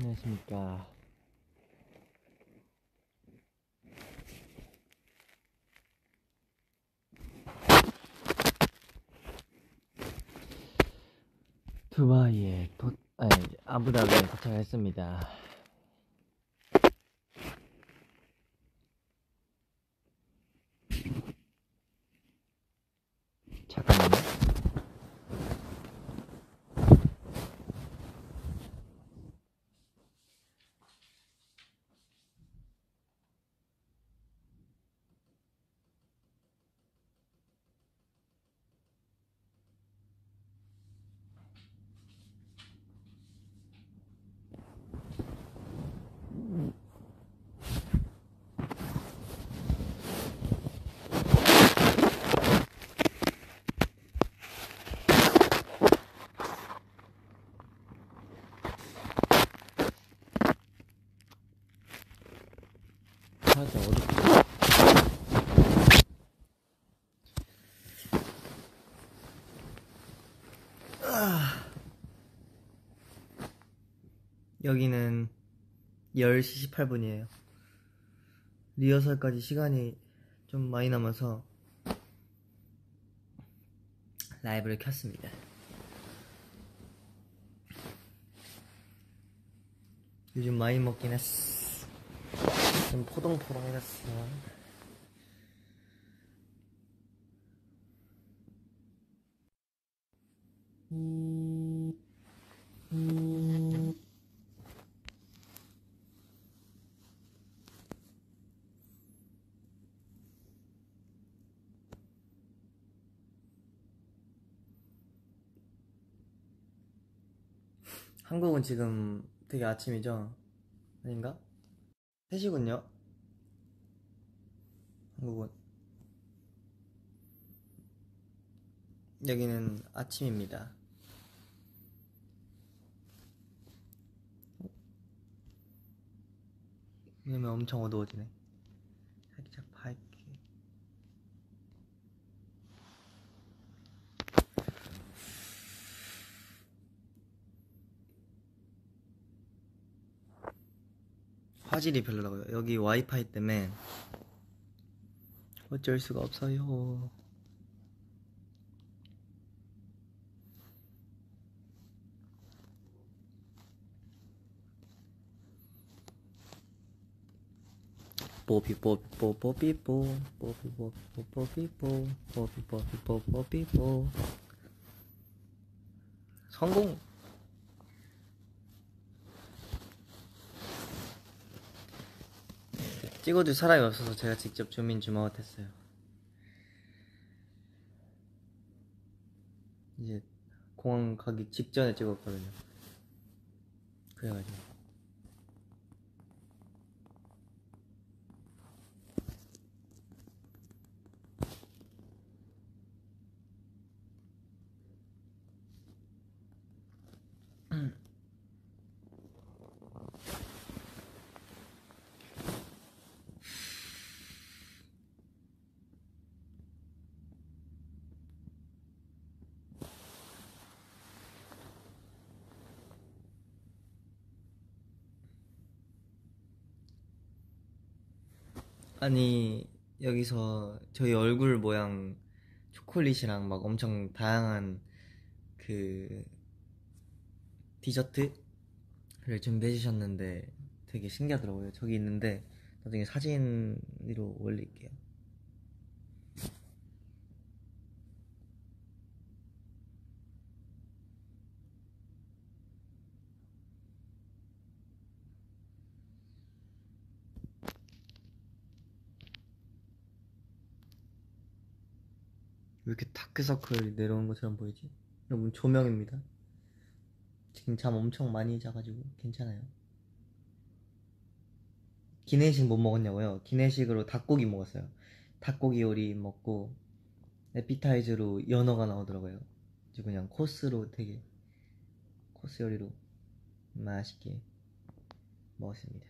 안녕하십니까. 두바이에 아부다비에 도착했습니다. 잠깐만요. 살짝 어둡죠? 여기는 10시 18분이에요. 리허설까지 시간이 좀 많이 남아서 라이브를 켰습니다. 요즘 많이 먹긴 했어. 좀 포동포동해졌어. 한국은 지금 되게 아침이죠? 아닌가? 3시군요. 한국은 여기는 아침입니다. 왜냐면 엄청 어두워지네. 살짝 밝게. 화질이 별로라고요. 여기 와이파이 때문에 어쩔 수가 없어요. 뽀삐뽀삐뽀삐뽀 성공. 찍어줄 사람이 없어서 제가 직접 주민 주먹 했어요. 이제 공항 가기 직전에 찍었거든요. 그래가지고 아니 여기서 저희 얼굴 모양 초콜릿이랑 막 엄청 다양한 그 디저트를 준비해 주셨는데 되게 신기하더라고요. 저기 있는데 나중에 사진으로 올릴게요. 왜 이렇게 다크서클 내려오는 것처럼 보이지? 여러분 조명입니다. 지금 잠 엄청 많이 자가지고 괜찮아요. 기내식 못 먹었냐고요? 기내식으로 닭고기 먹었어요. 닭고기 요리 먹고 에피타이저로 연어가 나오더라고요. 이제 그냥 코스로 되게 코스 요리로 맛있게 먹었습니다.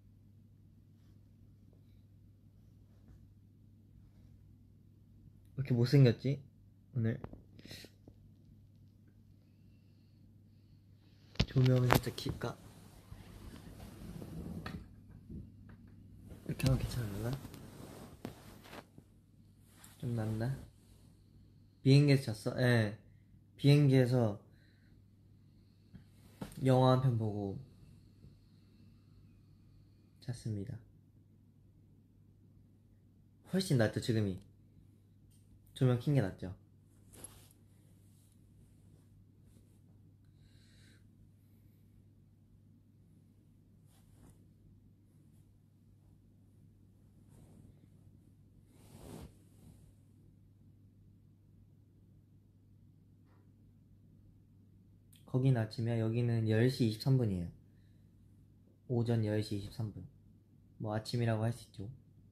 왜 이렇게 못생겼지? 오늘 조명을 살짝 킬까? 이렇게 하면 괜찮나? 좀 낫나? 비행기에서 잤어? 예. 비행기에서 영화 한 편 보고 잤습니다. 훨씬 낫죠, 지금이. 조명 킨 게 낫죠. 거긴 아침이야. 여기는 10시 23분이에요. 오전 10시 23분. 뭐 아침이라고 할 수 있죠.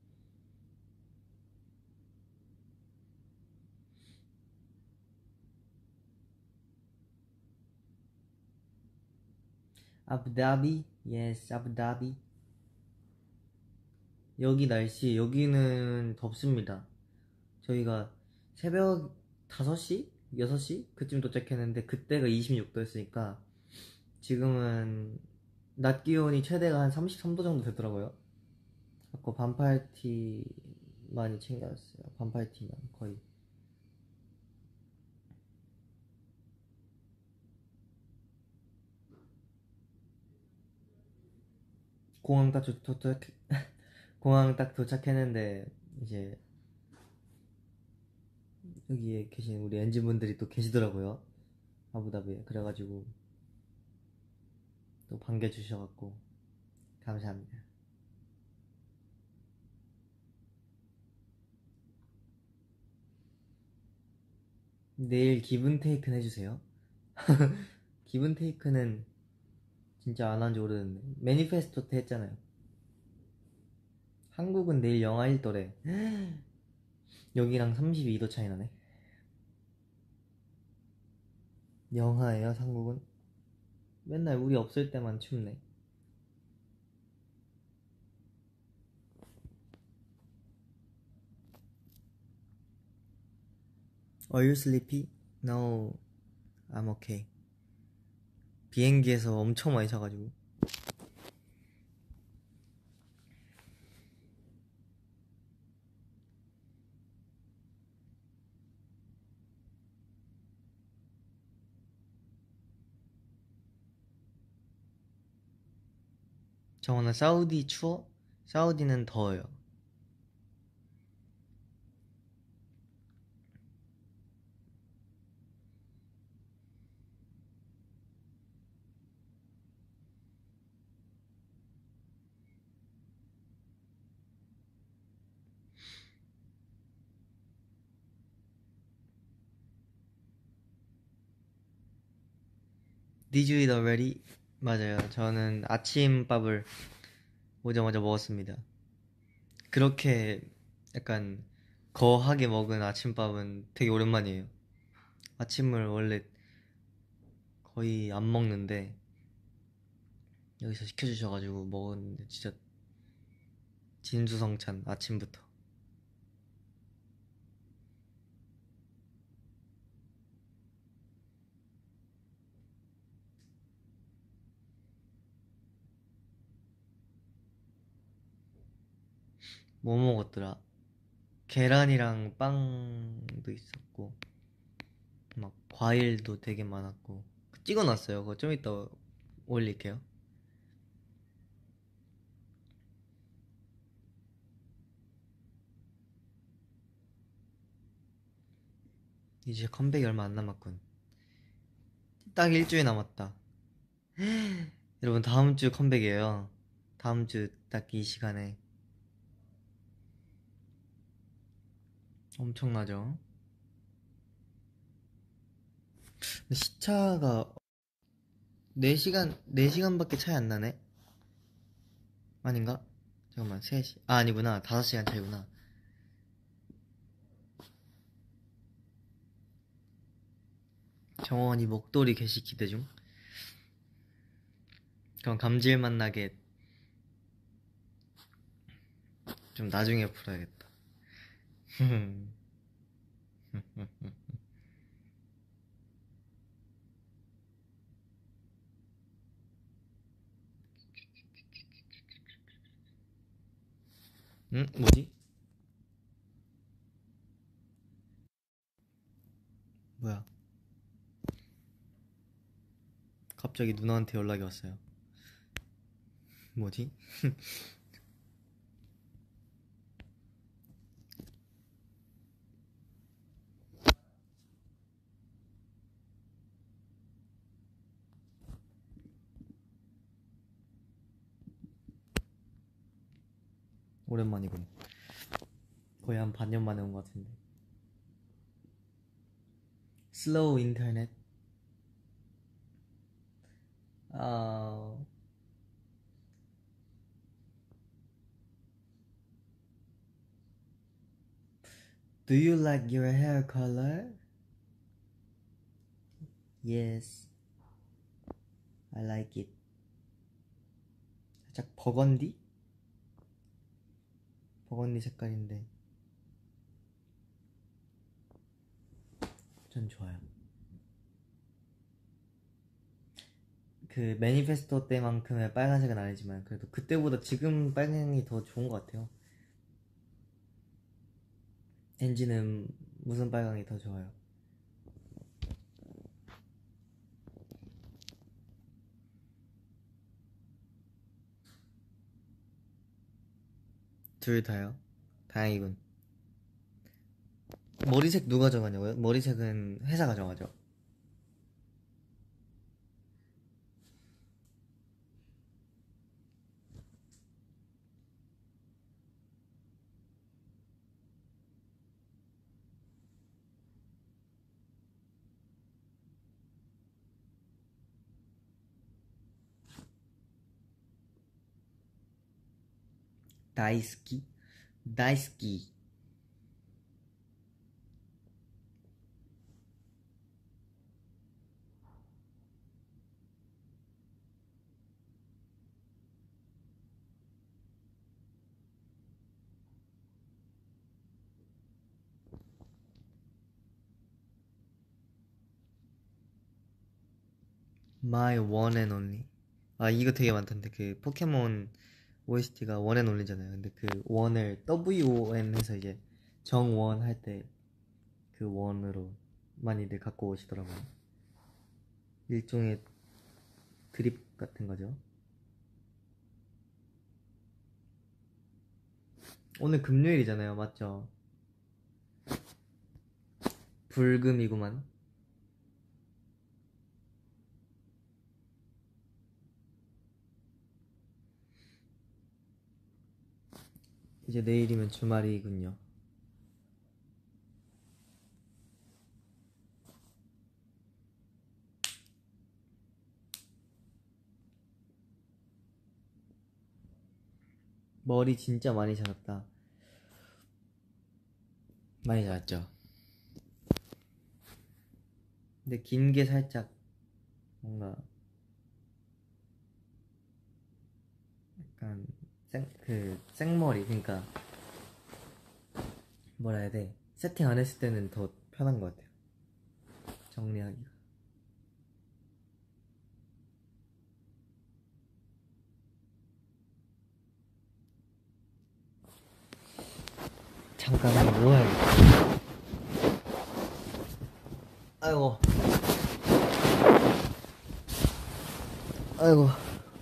아부다비? Yes, 아부다비. 여기 날씨, 여기는 덥습니다. 저희가 새벽 5시? 6시? 그쯤 도착했는데 그때가 26도였으니까 지금은 낮 기온이 최대가 한 33도 정도 되더라고요. 아까 반팔티 많이 챙겨왔어요. 반팔티만 거의. 공항 딱 도착, 공항 딱 도착했는데 이제 여기에 계신 우리 엔진분들이 또 계시더라고요. 아부다비에. 그래가지고 또 반겨주셔갖고 감사합니다. 내일 기분 테이크는 해주세요. 기분 테이크는 진짜 안 한 지 오래됐네. 매니페스토 때 했잖아요. 한국은 내일 영하 1도래. 여기랑 32도 차이 나네. 영하예요, 한국은? 맨날 우리 없을 때만 춥네. Are you sleepy? No, I'm okay. 비행기에서 엄청 많이 자가지고. 정원아, 사우디 추워? 사우디는 더워요. Did you eat already? 맞아요. 저는 아침밥을 오자마자 먹었습니다. 그렇게 약간 거하게 먹은 아침밥은 되게 오랜만이에요. 아침을 원래 거의 안 먹는데 여기서 시켜주셔가지고 먹었는데 진짜 진수성찬 아침부터. 뭐 먹었더라? 계란이랑 빵도 있었고 막 과일도 되게 많았고 찍어놨어요. 그거 좀 이따 올릴게요. 이제 컴백이 얼마 안 남았군. 딱 일주일 남았다. 여러분 다음 주 컴백이에요. 다음 주 딱 이 시간에. 엄청나죠? 근데 시차가 4시간밖에 차이 안 나네? 아닌가? 잠깐만, 3시. 아, 아니구나. 5시간 차이구나. 정원이 목도리 개시 기대 중. 그럼 감질맛 나게 좀 나중에 풀어야겠다. 응? 뭐지? 뭐야? 갑자기 누나한테 연락이 왔어요. 뭐지? 오랜만이군. 거의 한 반년 만에 온 것 같은데. 슬로우 인터넷. 아, do you like your hair color? Yes, I like it. 살짝 버건디? 버건디 색깔인데 전 좋아요. 그 매니페스토 때만큼의 빨간색은 아니지만 그래도 그때보다 지금 빨강이 더 좋은 것 같아요. 엔지는 무슨 빨강이 더 좋아요? 둘 다요? 다행이군. 머리색 누가 정하냐고요? 머리색은 회사가 정하죠. 다이스키? 다이스키. My one and only. 아, 이거 되게 많던데. 그 포켓몬 OST가 원 앤 올리잖아요. 근데 그 원을 WON 해서 이제 정원 할 때 그 원으로 많이들 갖고 오시더라고요. 일종의 드립 같은 거죠. 오늘 금요일이잖아요. 맞죠? 불금이구만. 이제 내일이면 주말이군요. 머리 진짜 많이 자랐다. 많이 자랐죠. 근데 긴 게 살짝 뭔가 약간 생머리 그러니까 뭐라 해야 돼? 세팅 안 했을 때는 더 편한 것 같아요. 정리하기가. 잠깐 누워야겠다. 아이고, 아이고.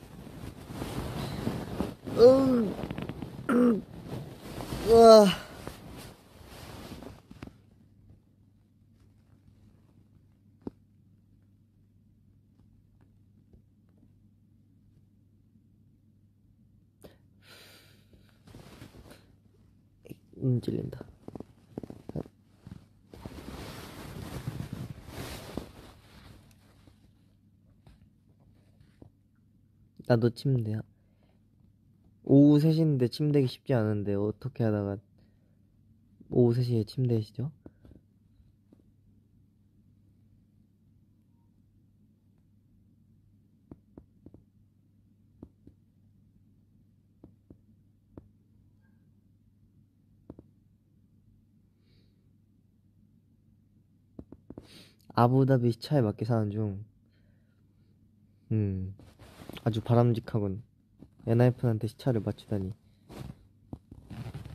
음, 우와. 찔린다. 나도 침대야. 오후 3시인데 침대기 쉽지 않은데 어떻게 하다가 오후 3시에 침대시죠? 아부다비 시차에 맞게 사는 중. 음, 아주 바람직하군. 엔하이픈한테 시차를 맞추다니.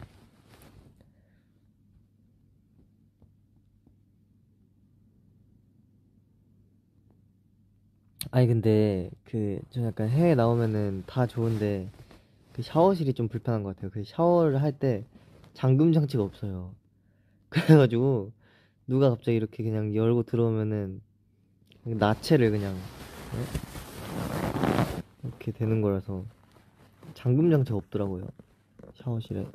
아니 근데 그 좀 약간 해외 나오면은 다 좋은데 그 샤워실이 좀 불편한 것 같아요. 그 샤워를 할 때 잠금 장치가 없어요. 그래가지고 누가 갑자기 이렇게 그냥 열고 들어오면은 나체를 그냥 네? 이렇게 되는 거라서 잠금 장치가 없더라고요. 샤워실에.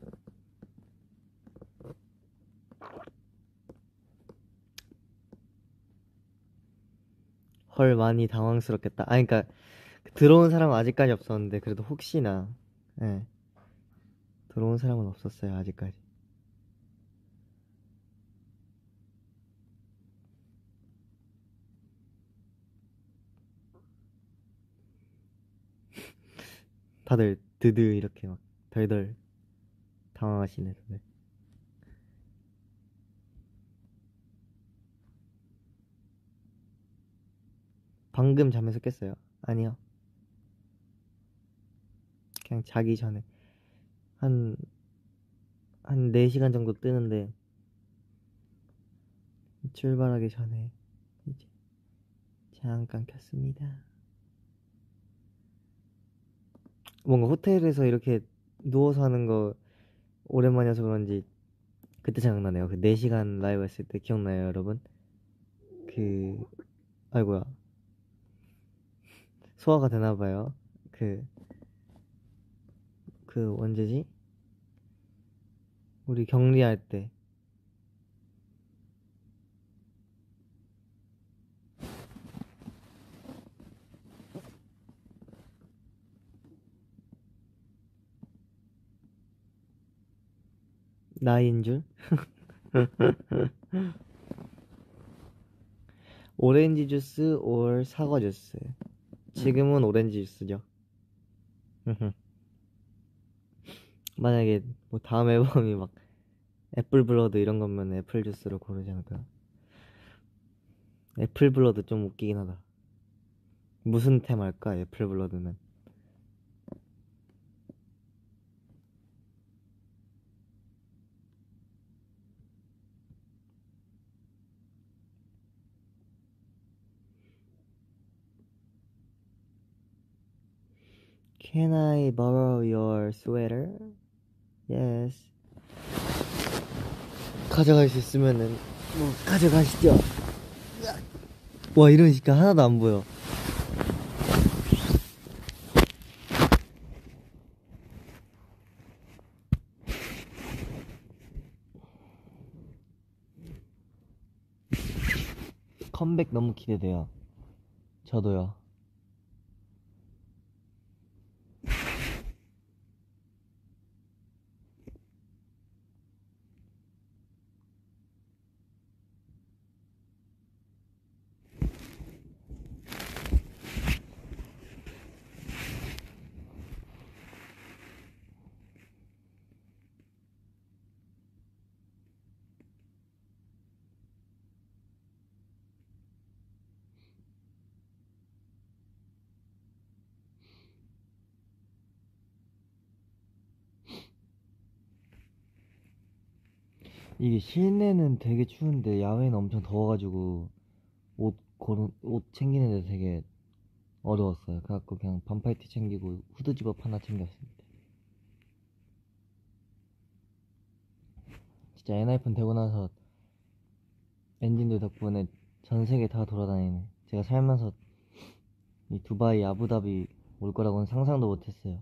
헐 많이 당황스럽겠다. 아 그러니까 들어온 사람은 아직까지 없었는데 그래도 혹시나 예. 들어온 사람은 없었어요 아직까지. 다들 드드 이렇게 막 덜덜 당황하시네 다들. 방금 잠에서 깼어요. 아니요. 그냥 자기 전에 한, 한 4시간 정도 뜨는데 출발하기 전에 이제 잠깐 켰습니다. 뭔가 호텔에서 이렇게 누워서 하는 거 오랜만이어서 그런지 그때 생각나네요. 그 4시간 라이브 했을 때 기억나요, 여러분? 그, 아이고야. 소화가 되나봐요. 그, 그 언제지? 우리 격리할 때. 나이인 줄? 오렌지 주스 or 사과 주스. 지금은 오렌지 주스죠. 만약에 뭐 다음 앨범이 막 애플 블러드 이런 거면 애플 주스로 고르지 않을까요? 애플 블러드 좀 웃기긴 하다. 무슨 테마일까 애플 블러드는? Can I borrow your sweater? Yes. 가져갈 수 있으면은 뭐 가져가시죠. 와 이런 시가 하나도 안 보여. 컴백 너무 기대돼요. 저도요. 이게 실내는 되게 추운데 야외는 엄청 더워가지고 옷 챙기는데 되게 어려웠어요. 그래갖고 그냥 반팔티 챙기고 후드 집업 하나 챙겼습니다. 진짜 엔하이픈 되고 나서 엔진들 덕분에 전 세계 다 돌아다니네. 제가 살면서 이 두바이, 아부다비 올 거라고는 상상도 못했어요.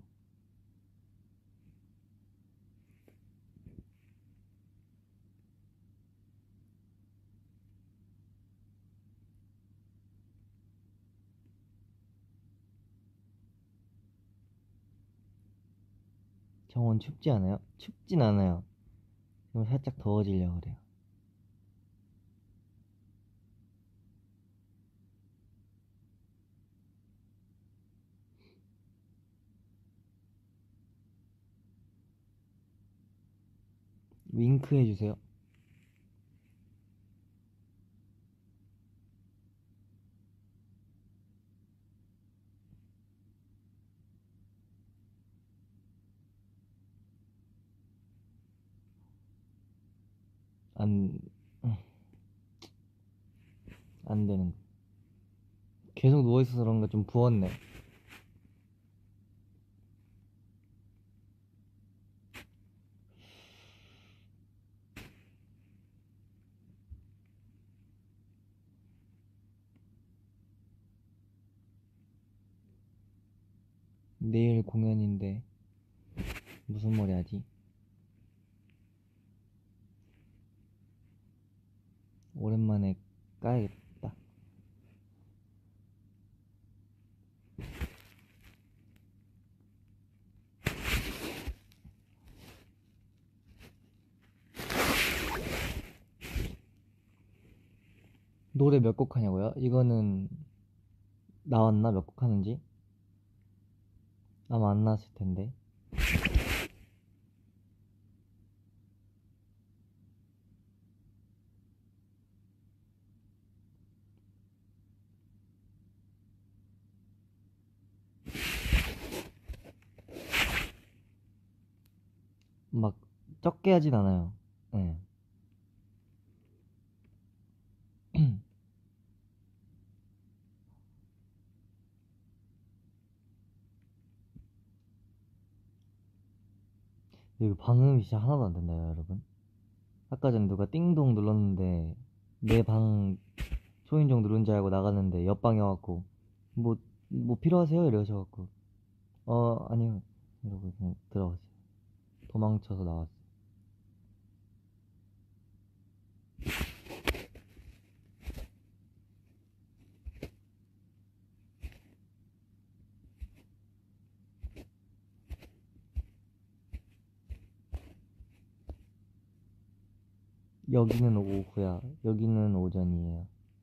정원 춥지 않아요? 춥진 않아요. 지금 살짝 더워지려고 그래요. 윙크 해주세요. 안, 안 되는. 계속 누워있어서 그런가 좀 부었네. 내일 공연인데 무슨 머리 하지? 오랜만에 까야겠다. 노래 몇 곡 하냐고요? 이거는 나왔나? 몇 곡 하는지? 아마 안 나왔을 텐데. 막 적게 하진 않아요. 네. 여기 방음이 진짜 하나도 안 된다요, 여러분. 아까 전에 누가 띵동 눌렀는데 내 방 초인종 누른 줄 알고 나갔는데 옆방이어갖고 뭐, 뭐 필요하세요? 이러셔갖고 아니요 이러고 그냥 들어갔어요. 도망쳐서 나왔어요. 여기는 오후야, 여기는 오전이에요.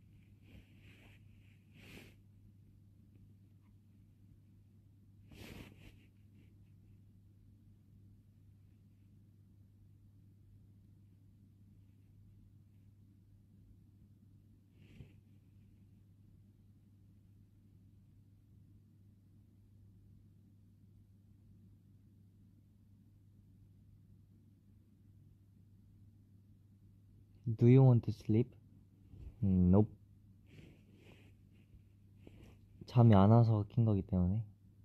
Do you want to sleep? Nope. 잠이 안 와서 킨 거기 때문에.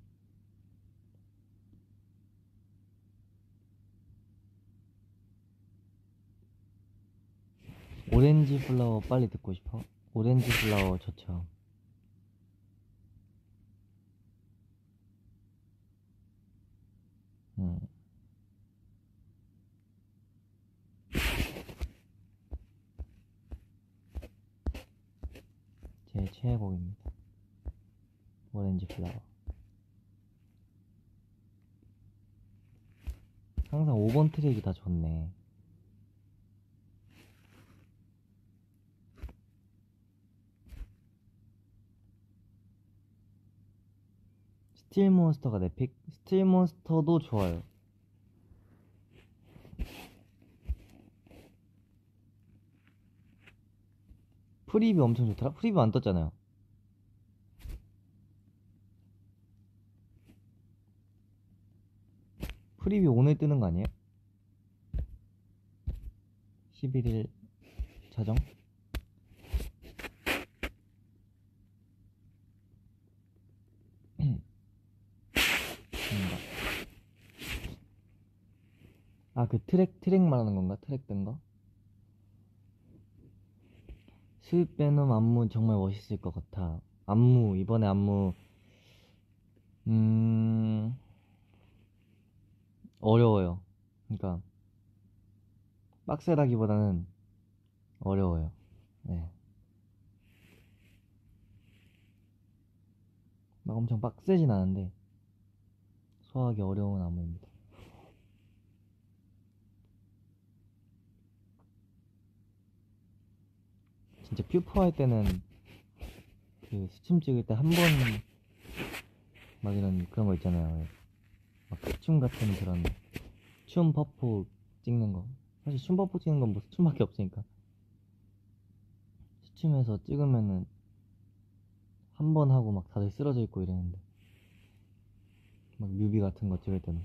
오렌지 플라워 빨리 듣고 싶어? 오렌지 플라워 좋죠. 음. 제 최애곡입니다. 오렌지 플라워. 항상 5번 트랙이 다 좋네. 스틸몬스터가 내 픽? 스틸몬스터도 좋아요. 프리뷰 엄청 좋더라? 프리뷰 안 떴잖아요. 프리뷰 오늘 뜨는 거 아니에요? 11일 자정? 아, 그 트랙 말하는 건가? 트랙 뜬 거? 스윗 베놈 안무 정말 멋있을 것 같아. 안무, 이번에 안무, 음, 어려워요. 그러니까, 빡세다기보다는 어려워요. 네. 막 엄청 빡세진 않은데, 소화하기 어려운 안무입니다. 진짜 퓨퍼 할 때는, 그, 수춤 찍을 때 한 번, 막 이런 그런 거 있잖아요. 막 춤 같은 그런, 춤 퍼포 찍는 거. 사실 춤 퍼포 찍는 건 뭐 수춤밖에 없으니까. 수춤에서 찍으면은, 한 번 하고 막 다들 쓰러져 있고 이랬는데 막 뮤비 같은 거 찍을 때는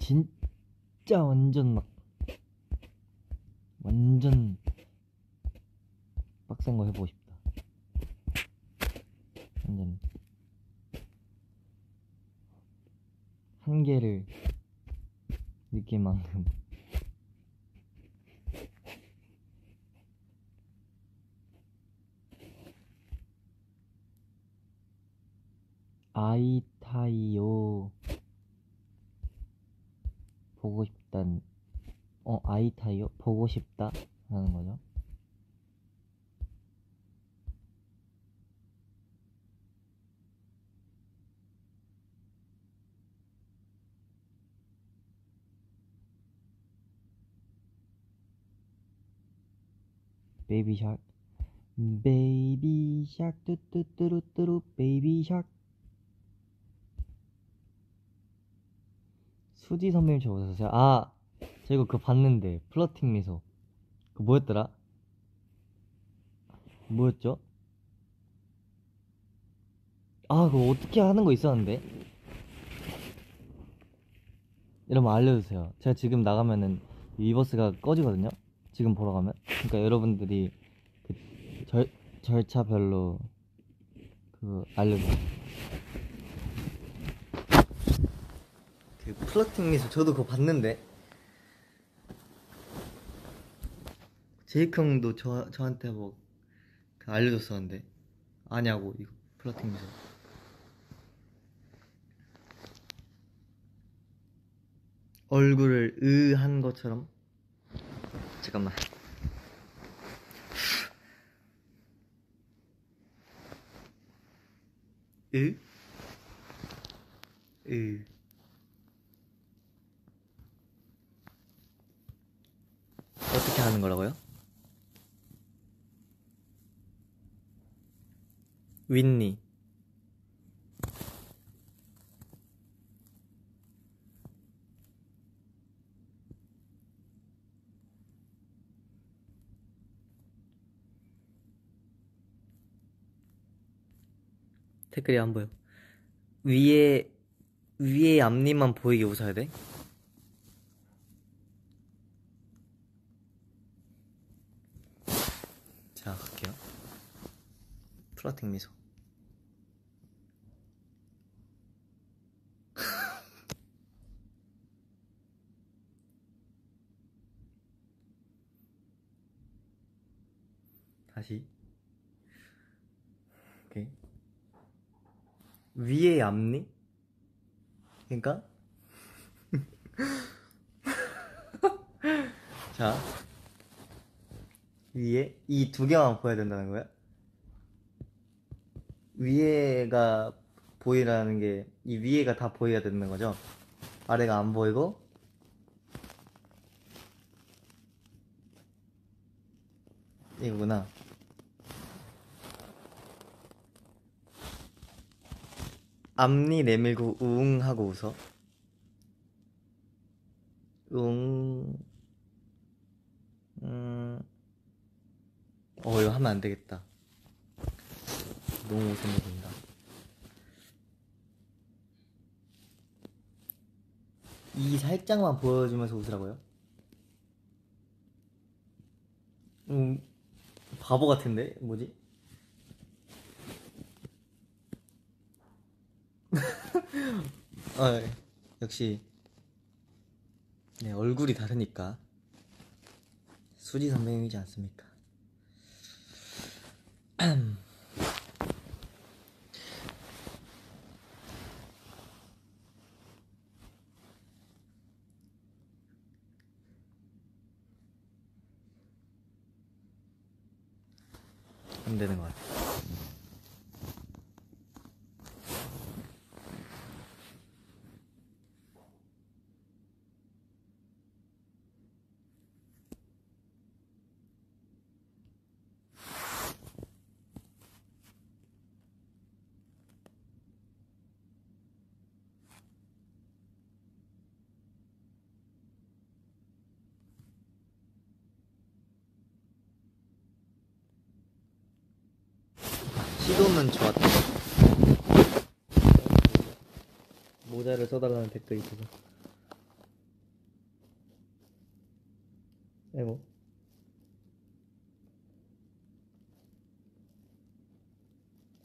진짜 완전 빡센 거 해보고 싶다. 완전 한계를 느낄 만큼. 아이타이요 보고 싶단 아이타이요 보고 싶다 하는 거죠. 베이비 샤크 베이비 샤크 뚜뚜뚜루뚜루 베이비 샤크. 수지 선배님 저 보셨어요? 저 이거 그거 봤는데 플러팅 미소 그 뭐였더라? 뭐였죠? 그거 어떻게 하는 거 있었는데? 여러분 알려주세요. 제가 지금 나가면은 위버스가 꺼지거든요. 지금 보러 가면. 그러니까 여러분들이 그 절차별로 그 알려주세요. 그 플러팅 미소 저도 그거 봤는데 제이크 형도 저한테 뭐 알려줬었는데 아냐고 이거 플러팅 미소. 얼굴을 한 것처럼. 잠깐만. 어떻게 하는 거라고요? 윈니. 댓글이 안 보여. 위에 앞니만 보이게 웃어야 돼? 자, 갈게요. 플러팅 미소. 다시. 오케이. 위에 앞니? 그러니까 자, 위에 이 두 개만 보여야 된다는 거야? 위에가 보이라는 게 이 위에가 다 보여야 되는 거죠? 아래가 안 보이고 이거구나. 앞니 내밀고 웅 하고 웃어. 웅. 이거 하면 안 되겠다. 너무 웃음이 된다. 이 살짝만 보여주면서 웃으라고요? 바보 같은데? 뭐지? 역시 네, 얼굴이 다르니까 수지 선배님이지 않습니까? 안 되는 것 같아. 시도는 좋았다. 모자를 써달라는 댓글이 있어서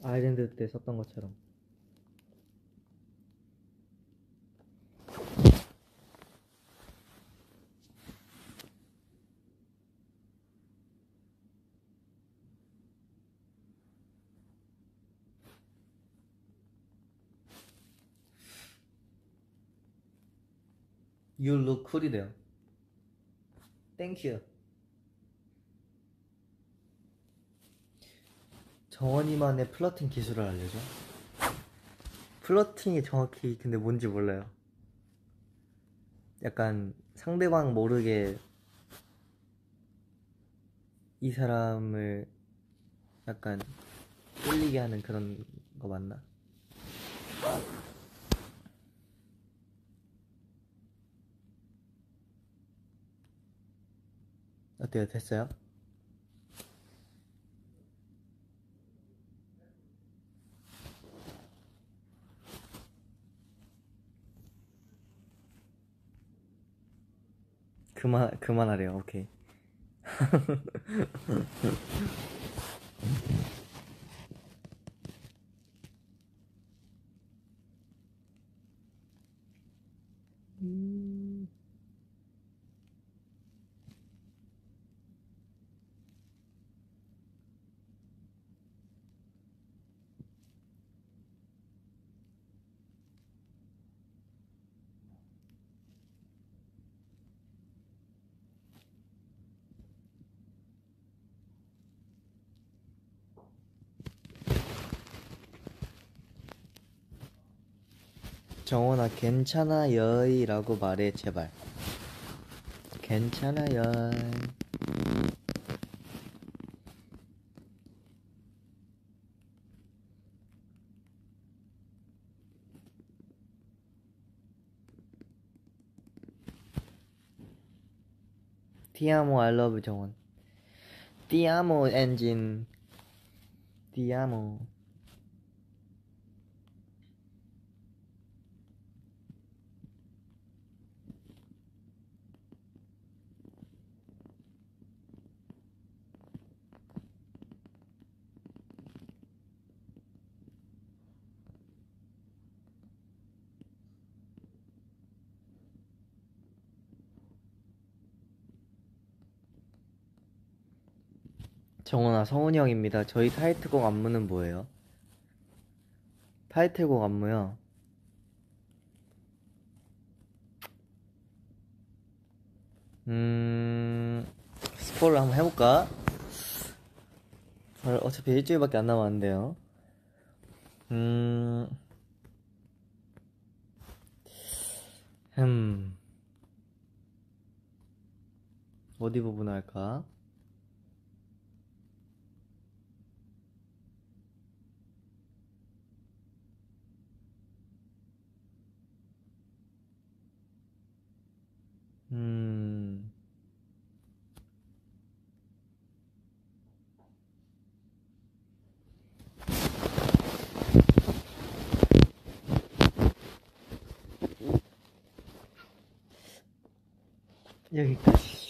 아일랜드 때 썼던 것처럼. You look cool이래요. Thank you. 정원이만의 플러팅 기술을 알려줘. 플러팅이 정확히 근데 뭔지 몰라요. 약간 상대방 모르게 이 사람을 약간 끌리게 하는 그런 거 맞나? 어때요? 됐어요? 그만하래요. 오케이. 정원아 괜찮아요 라고 말해 제발. 괜찮아요. 티아모 I love 정원. 티아모 엔진. 티아모. 정원아 성훈이 형입니다. 저희 타이틀곡 안무는 뭐예요? 타이틀곡 안무요. 스포를 한번 해볼까? 어차피 일주일밖에 안 남았는데요. 음, 어디 부분 할까? 여기까지.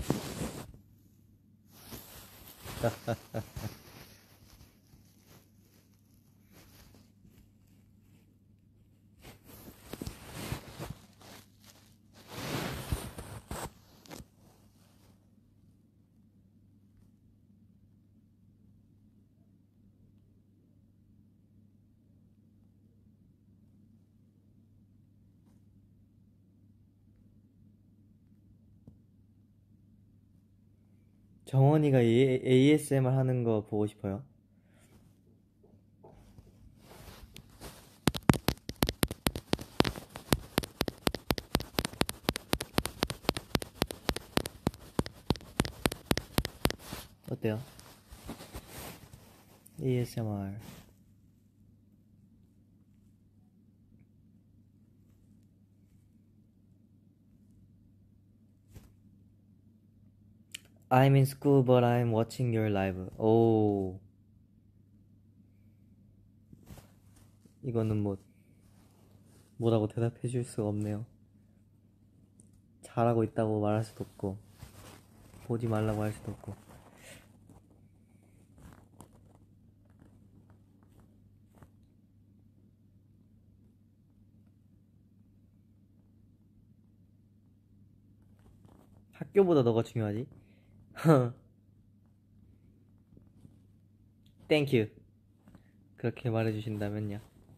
정원이가 ASMR 하는 거 보고 싶어요. 어때요? ASMR. I'm in school but I'm watching your live. 오. 이거는 뭐라고 대답해 줄 수가 없네요. 잘하고 있다고 말할 수도 없고, 보지 말라고 할 수도 없고. 학교보다 너가 중요하지? 땡큐. 그렇게 말해주신다면요.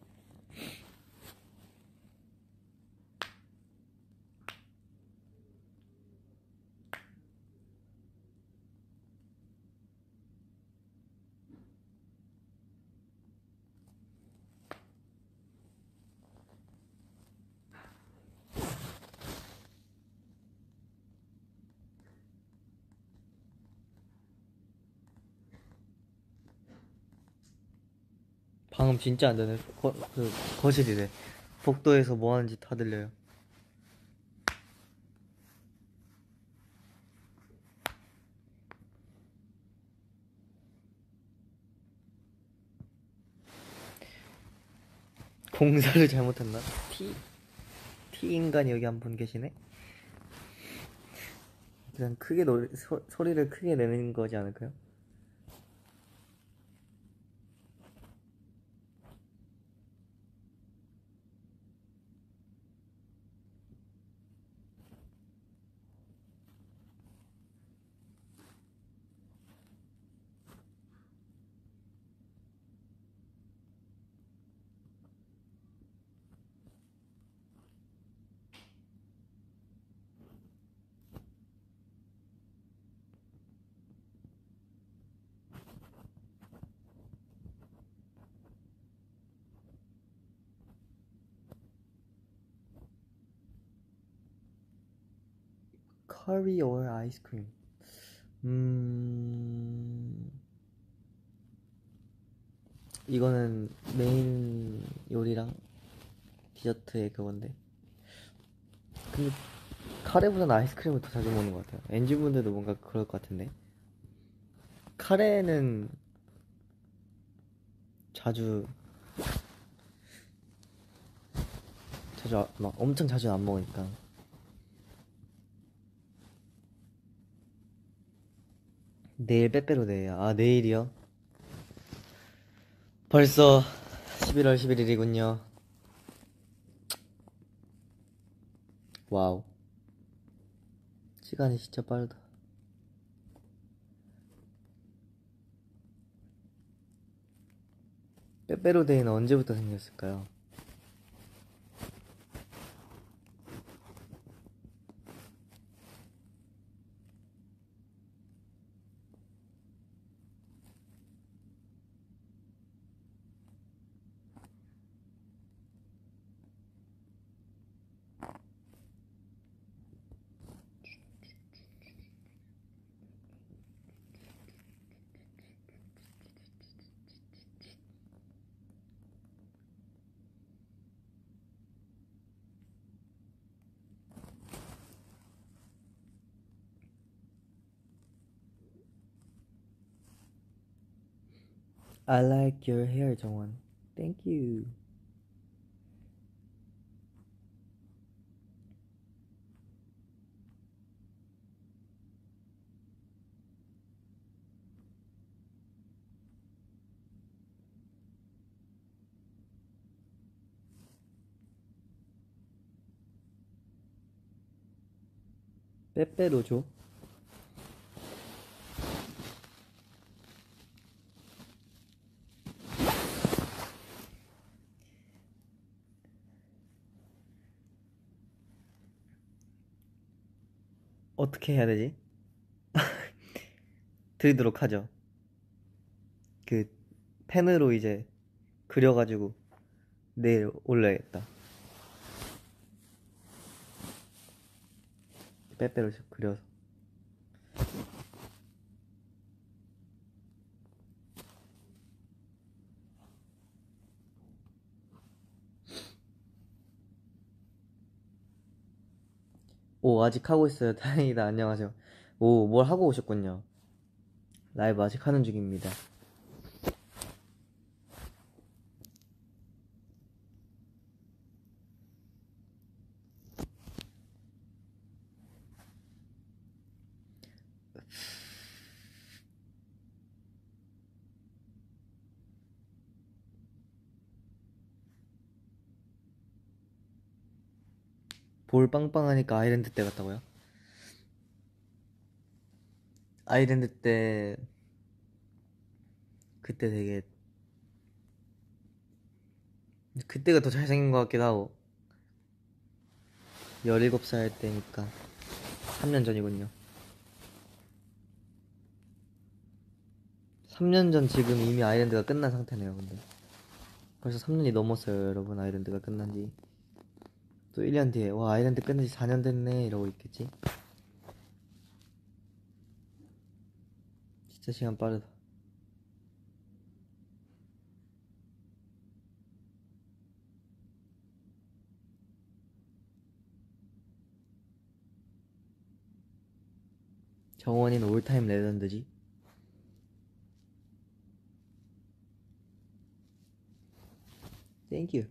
방금 진짜 안 되네. 거실이래. 복도에서 뭐 하는지 다 들려요. 공사를 잘못했나? T 인간이 여기 한 분 계시네? 그냥 크게 소리를 크게 내는 거지 않을까요? Curry or ice cream? 이거는 메인 요리랑 디저트의 그건데. 근데 카레보다는 아이스크림을 더 자주 먹는 것 같아요. 엔지분들도 뭔가 그럴 것 같은데. 카레는 자주 막 엄청 자주 안 먹으니까. 내일 빼빼로데이야. 아, 내일이요? 벌써 11월 11일이군요. 와우. 시간이 진짜 빠르다. 빼빼로데이는 언제부터 생겼을까요? I like your hair, 정원. Thank you. 빼빼로죠? 어떻게 해야 되지? 드리도록 하죠. 그 펜으로 이제 그려가지고 내일 올려야겠다. 빼빼로 그려서. 오, 아직 하고 있어요. 다행이다. 안녕하세요. 오, 뭘 하고 오셨군요. 라이브 아직 하는 중입니다. 볼 빵빵하니까 아일랜드 때 같다고요? 아일랜드 때 그때 되게 그때가 더 잘생긴 것 같기도 하고 17살 때니까 3년 전이군요. 3년 전 지금 이미 아일랜드가 끝난 상태네요. 근데 벌써 3년이 넘었어요 여러분. 아일랜드가 끝난지 또 1년 뒤에 와 아일랜드 끝난 지 4년 됐네 이러고 있겠지. 진짜 시간 빠르다. 정원이는 올타임 레전드지. 땡큐.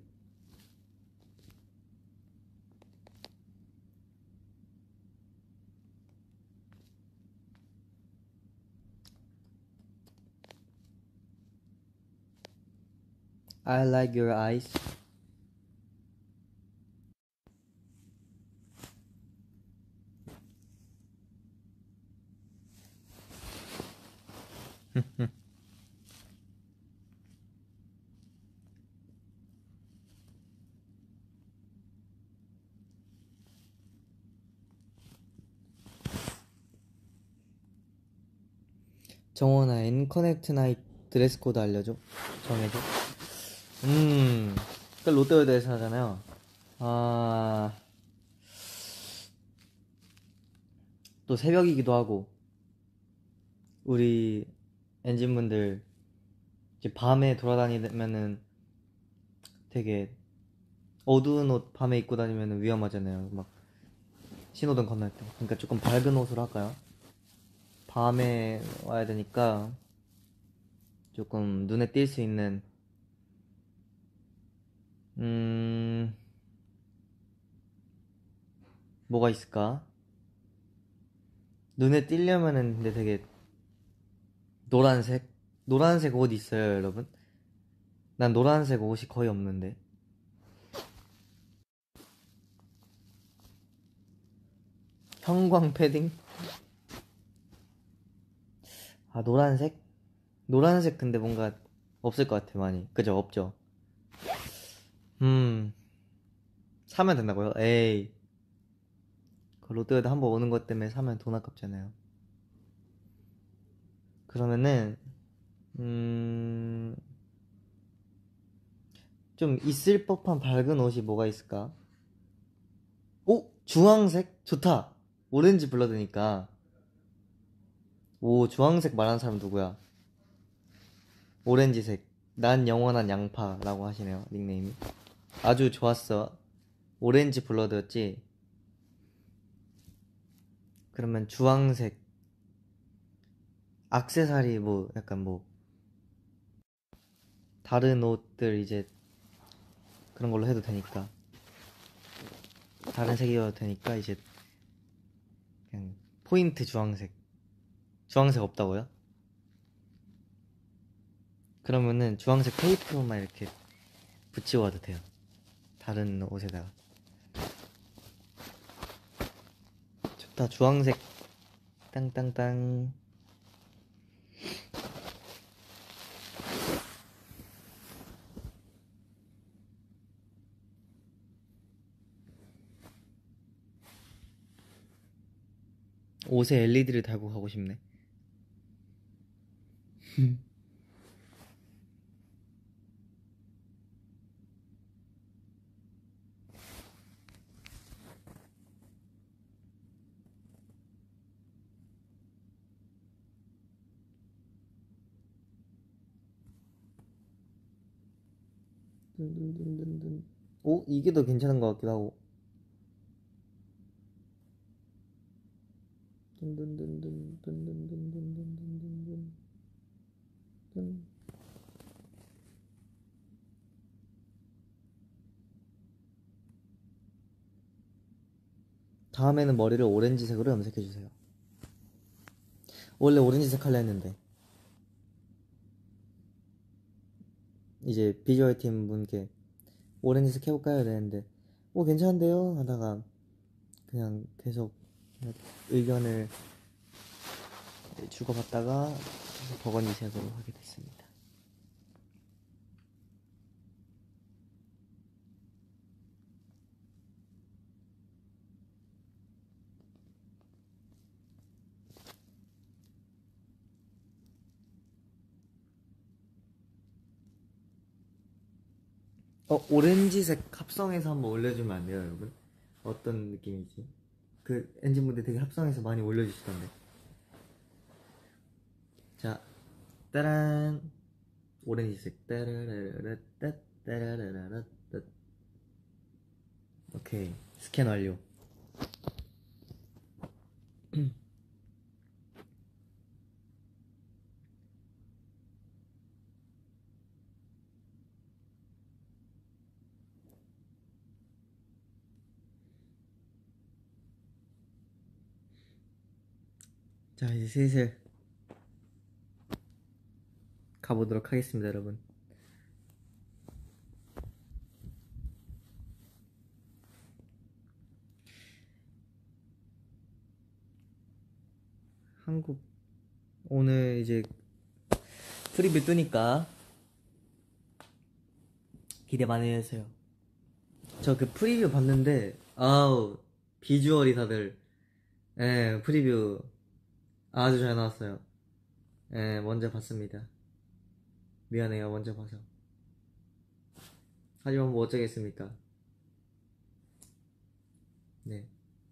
I like your eyes. 정원아 엔커넥트 나잇 드레스 코드 알려줘. 정해줘. 그 롯데월드에서 하잖아요. 또 새벽이기도 하고 우리 엔진분들 이제 밤에 돌아다니면은 되게 어두운 옷 밤에 입고 다니면 위험하잖아요. 막 신호등 건널 때. 그러니까 조금 밝은 옷으로 할까요? 밤에 와야 되니까 조금 눈에 띌 수 있는 뭐가 있을까? 눈에 띄려면은 근데 되게 노란색 옷 있어요 여러분? 난 노란색 옷이 거의 없는데. 형광 패딩? 노란색? 노란색 근데 뭔가 없을 것 같아 많이. 그죠? 없죠? 사면 된다고요? 에이, 그 롯데월드 한번 오는 것 때문에 사면 돈 아깝잖아요. 그러면은 좀 있을 법한 밝은 옷이 뭐가 있을까? 오! 주황색? 좋다! 오렌지 블러드니까. 오, 주황색 말하는 사람 누구야? 오렌지색. 난 영원한 양파라고 하시네요, 닉네임이. 아주 좋았어. 오렌지 블러드였지? 그러면 주황색. 액세서리 뭐, 약간 뭐, 다른 옷들 이제 그런 걸로 해도 되니까. 다른 색이어도 되니까 이제 그냥 포인트 주황색. 주황색 없다고요? 그러면은 주황색 테이프만 이렇게 붙이고 와도 돼요. 다른 옷에다가. 좋다. 주황색 땅땅땅. 옷에 LED를 달고 가고 싶네. 오, 이게 더 괜찮은 것 같기도 하고. 다음에는 머리를 오렌지색으로 염색해주세요. 원래 오렌지색 하려 했는데 이제 비주얼 팀 분께 오렌지색 해볼까요? 이랬는데 괜찮은데요? 하다가 그냥 계속 의견을 주고받다가 버거니색으로 하게 됐습니다. 오렌지색 합성해서 한번 올려주면 안 돼요, 여러분? 어떤 느낌이지? 그 엔진분들 되게 합성해서 많이 올려주시던데. 자, 따란. 오렌지색. 따라라라따, 따라라라따. 오케이. 스캔 완료. 자, 이제 슬슬 가보도록 하겠습니다, 여러분. 한국 오늘 이제 프리뷰 뜨니까 기대 많이 해주세요. 저 그 프리뷰 봤는데 아우 비주얼이 다들 프리뷰 아주 잘 나왔어요. 먼저 봤습니다. 미안해요, 먼저 봐서. 하지만 뭐 어쩌겠습니까. 네.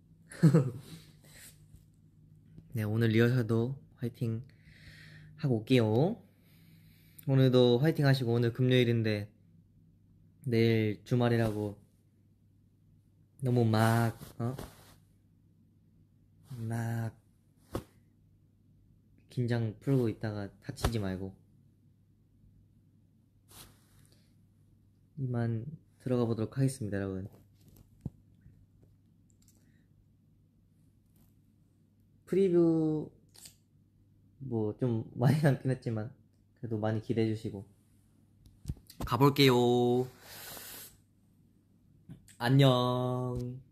네, 오늘 리허설도 화이팅 하고 올게요. 오늘도 화이팅 하시고, 오늘 금요일인데 내일 주말이라고 너무 막 긴장 풀고 있다가 다치지 말고 이만 들어가 보도록 하겠습니다, 여러분. 프리뷰 뭐 좀 많이 남긴 했지만 그래도 많이 기대해 주시고 가볼게요. 안녕.